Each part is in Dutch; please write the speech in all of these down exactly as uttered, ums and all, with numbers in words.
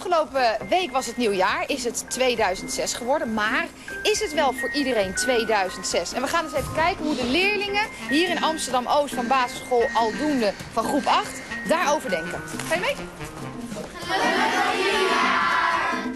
Afgelopen week was het nieuwjaar, is het tweeduizend zes geworden, maar is het wel voor iedereen tweeduizend zes? En we gaan eens even kijken hoe de leerlingen hier in Amsterdam-Oost van basisschool Aldoende van groep acht daarover denken. Ga je mee? Gelukkig nieuwjaar!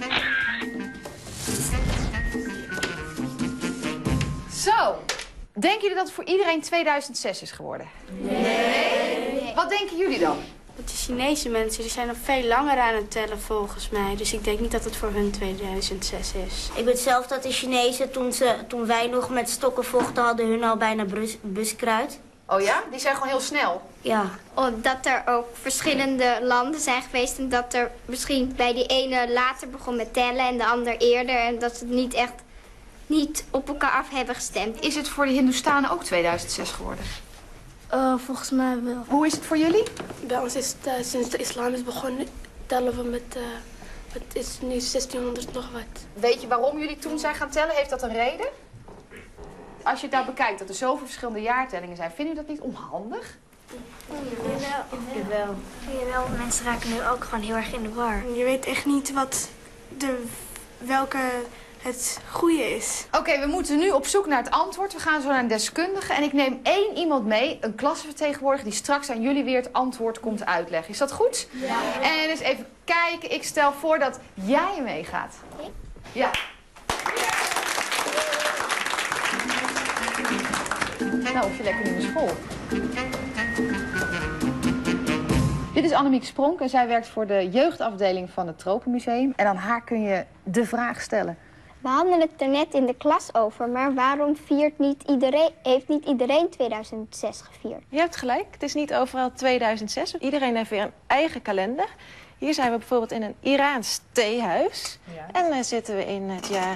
Zo, denken jullie dat het voor iedereen tweeduizend zes is geworden? Nee. nee. Wat denken jullie dan? De Chinese mensen die zijn nog veel langer aan het tellen volgens mij. Dus ik denk niet dat het voor hun tweeduizend zes is. Ik weet zelf dat de Chinezen, toen, ze, toen wij nog met stokken vochten, hadden hun al bijna bus, buskruid. Oh ja? Die zijn gewoon heel snel? Ja. Dat er ook verschillende landen zijn geweest en dat er misschien bij die ene later begon met tellen en de ander eerder. En dat ze het niet echt niet op elkaar af hebben gestemd. Is het voor de Hindoestanen ook tweeduizend zes geworden? Uh, volgens mij wel. Hoe is het voor jullie? Bij ons is het, uh, sinds de islam is begonnen, tellen we met, uh, het is nu zestienhonderd nog wat. Weet je waarom jullie toen zijn gaan tellen? Heeft dat een reden? Als je het nou bekijkt dat er zoveel verschillende jaartellingen zijn, vinden jullie dat niet onhandig? Jawel. Jawel. Jawel, mensen raken nu ook gewoon heel erg in de war. Je weet echt niet wat de, welke het goede is. Oké, okay, we moeten nu op zoek naar het antwoord. We gaan zo naar een deskundige en ik neem één iemand mee, een klassenvertegenwoordiger, die straks aan jullie weer het antwoord komt uitleggen. Is dat goed? Ja. En eens even kijken, ik stel voor dat jij meegaat. Ja. Nou, of je lekker nieuwe school. Dit is Annemiek Spronk en zij werkt voor de jeugdafdeling van het Tropenmuseum. En aan haar kun je de vraag stellen. We hadden het er net in de klas over, maar waarom viert niet iedereen, heeft niet iedereen tweeduizend zes gevierd? Je hebt gelijk, het is niet overal tweeduizend zes. Iedereen heeft weer een eigen kalender. Hier zijn we bijvoorbeeld in een Iraans theehuis. Ja. En dan zitten we in het jaar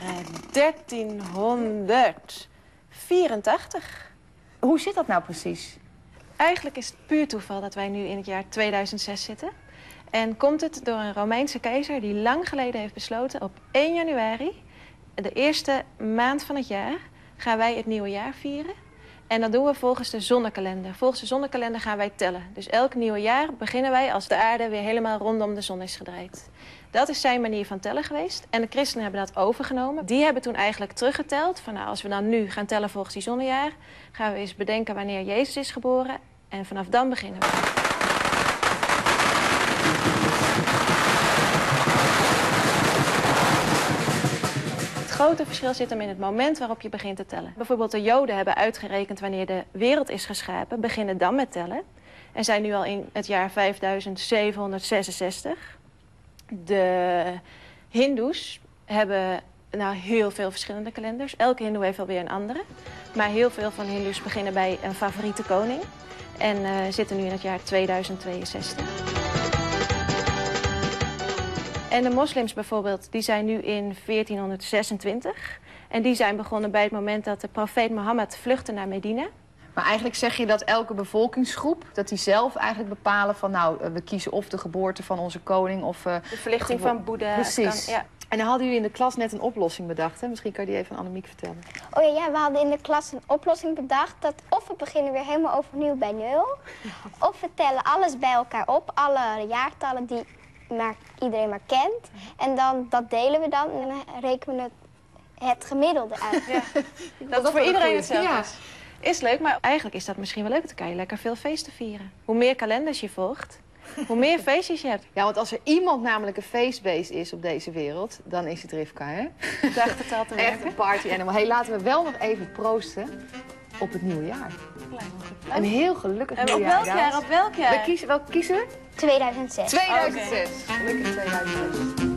dertienhonderdvierentachtig. Hoe zit dat nou precies? Eigenlijk is het puur toeval dat wij nu in het jaar tweeduizend zes zitten. En komt het door een Romeinse keizer die lang geleden heeft besloten op één januari... de eerste maand van het jaar gaan wij het nieuwe jaar vieren. En dat doen we volgens de zonnekalender. Volgens de zonnekalender gaan wij tellen. Dus elk nieuwe jaar beginnen wij als de aarde weer helemaal rondom de zon is gedraaid. Dat is zijn manier van tellen geweest. En de christenen hebben dat overgenomen. Die hebben toen eigenlijk teruggeteld. Van nou, als we dan nu gaan tellen volgens die zonnejaar, gaan we eens bedenken wanneer Jezus is geboren. En vanaf dan beginnen we. Het grote verschil zit hem in het moment waarop je begint te tellen. Bijvoorbeeld de Joden hebben uitgerekend wanneer de wereld is geschapen, beginnen dan met tellen. En zijn nu al in het jaar vijfduizend zevenhonderdzesenzestig. De Hindoes hebben nou, heel veel verschillende kalenders. Elke Hindoe heeft alweer een andere. Maar heel veel van de Hindoes beginnen bij een favoriete koning. En uh, zitten nu in het jaar tweeduizend tweeënzestig. En de moslims bijvoorbeeld, die zijn nu in veertienhonderdzesentwintig. En die zijn begonnen bij het moment dat de profeet Mohammed vluchtte naar Medina. Maar eigenlijk zeg je dat elke bevolkingsgroep, dat die zelf eigenlijk bepalen van nou, we kiezen of de geboorte van onze koning of... Uh, de verlichting van Boeddha. Precies. Kan, ja. En dan hadden jullie in de klas net een oplossing bedacht, hè? Misschien kan je die even aan Annemiek vertellen. Oh ja, ja, we hadden in de klas een oplossing bedacht dat of we beginnen weer helemaal overnieuw bij nul, of we tellen alles bij elkaar op, alle jaartallen die maar iedereen maar kent. En dan, dat delen we dan en dan rekenen we het, het gemiddelde uit. Ja. Dat, dat het voor iedereen hetzelfde ja. is. Is leuk, maar eigenlijk is dat misschien wel leuk. Dan kan je lekker veel feesten vieren. Hoe meer kalenders je volgt, hoe meer feestjes je hebt. Ja, want als er iemand namelijk een feestbeest is op deze wereld, dan is het Rivka, hè? Ik dacht het al te werken. Echt een party animal. Hey, laten we wel nog even proosten op het nieuwe jaar. Een heel gelukkig en nieuwjaar. Op welk jaar? Op welk jaar? We kiezen, welke kiezen we? tweeduizend zes. tweeduizend zes. Okay. Gelukkig tweeduizend zes.